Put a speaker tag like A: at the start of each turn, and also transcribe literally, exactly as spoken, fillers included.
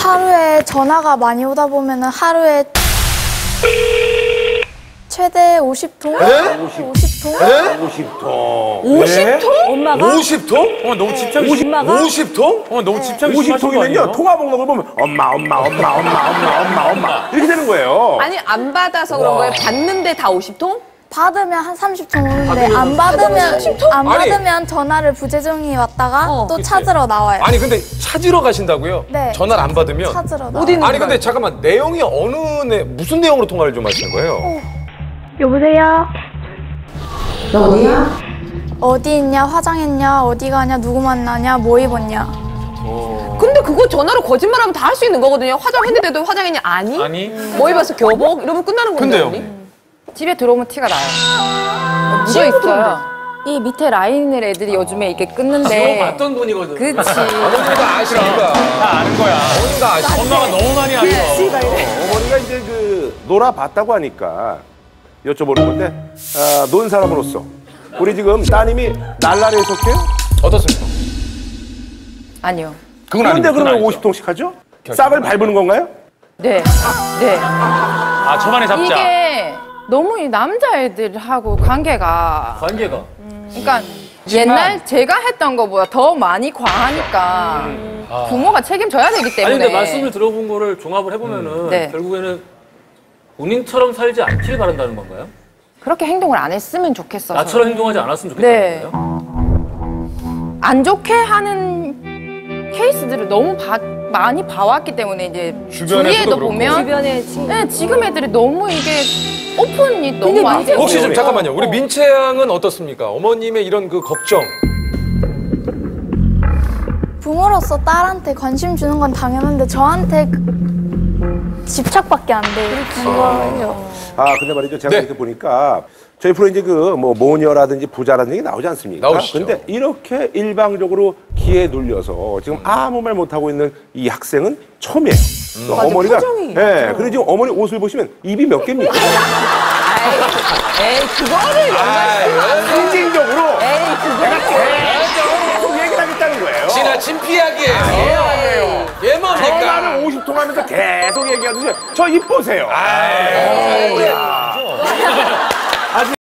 A: 하루에 전화가 많이 오다 보면은 하루에 최대 오십 통?
B: 네?
A: 오십 통?
B: 네? 오십 통.
C: 오십 통? 엄마가?
B: 오십 통?
D: 어, 너무 집착이
B: 오십,
D: 심하가?
B: 오십 통?
D: 어, 너무 집착이
B: 오십
D: 심하신 거
B: 통이면요,
D: 아니에요?
B: 통화 목록을 보면 엄마, 엄마, 엄마, 엄마, 엄마, 엄마, 엄마 이렇게 되는 거예요.
C: 아니 안 받아서 그런 거예요? 받는데 다 오십 통?
A: 받으면 한 삼십 통 오는데 안 받으면
C: 삼십 통?
A: 안
E: 아니.
A: 받으면 전화를 부재중이 왔다가
C: 어,
A: 또 찾으러 나와요.
E: 아니 근데 찾으러 가신다고요?
A: 네.
E: 전화를 안 받으면?
A: 찾으러 나와요.
C: 어디 있는
E: 아니 근데 잠깐만 내용이 어느 내 무슨 내용으로 통화를 좀 하시는 거예요?
A: 여보세요?
F: 너 어디야?
A: 어디 있냐? 화장했냐? 어디 가냐? 누구 만나냐? 뭐 입었냐?
C: 근데 그거 전화로 거짓말하면 다 할 수 있는 거거든요. 화장했는데도 화장했냐? 아니.
D: 아니.
C: 뭐 입었어? 교복? 이러면 끝나는 건데.
E: 근데요?
C: 언니?
G: 집에 들어오면 티가 나요. 묻어 있어요. 이 밑에 라인을 애들이 요즘에 이렇게 끊는데.
D: 봤던 분이거든.
G: 그치.
E: 어머니가 아시니까.
D: 다 아는 거야.
E: 어머니가 아시니까.
D: 엄마가 너무 많이 알아.
B: 어머니가 이제 그 놀아봤다고 하니까 여쭤보는 건데, 아, 논 사람으로서 우리 지금 따님이 날라리에 속해요?
E: 어떻습니까?
G: 아니요.
E: 그건
B: 그런데
E: 아닙니다.
B: 그러면
D: 아니죠.
B: 오십 통씩 하죠? 싹을 밟는 건가요?
G: 네. 네.
D: 아, 저만에 잡자.
G: 이게 너무 이 남자애들하고 관계가.
D: 관계가.
G: 그러니까 옛날 제가 했던 것보다 더 많이 과하니까 부모가 책임져야 되기 때문에.
D: 아니, 근데 말씀을 들어본 거를 종합을 해보면은
G: 네.
D: 결국에는 본인처럼 살지 않길 바란다는 건가요?
G: 그렇게 행동을 안 했으면 좋겠어서.
D: 나처럼 행동하지 않았으면 좋겠다는
G: 네.
D: 거예요?
G: 안 좋게 하는 케이스들을 너무 봐- 많이 봐왔기 때문에 이제
E: 주변에서도
G: 주위에도
E: 그렇고.
G: 보면
C: 주변에 친구.
G: 네, 지금 애들이 너무 이게 오픈이 너무 많이 되고
E: 혹시 좀 잠깐만요.
G: 어.
E: 우리 민채 양은 어떻습니까? 어머님의 이런 그 걱정.
A: 부모로서 딸한테 관심 주는 건 당연한데 저한테 그 집착밖에 안 돼요. 그거예요.
B: 아, 근데 말이죠. 제가
E: 네.
B: 이렇게 보니까 저희 프로 이제 그 뭐 모녀라든지 부자라든지 얘기 나오지 않습니까?
E: 나오시죠.
B: 근데 이렇게 일방적으로 기에 눌려서 지금 아무 말 못하고 있는 이 학생은 처음이에요. 또 어머니가.
C: 표정이.
B: 예. 그리고 지금 어머니 옷을 보시면 입이 몇 개입니까?
C: 에이 그거를 연관시키면
B: 상징적으로
C: 에이 그거를.
B: 계속 얘기를 하겠다는 거예요.
E: 지나친 피하기예요. 얘 뭡니까?
B: 전화를 오십 통 하면서 계속 얘기하듯이 저 입 보세요.
E: 아유.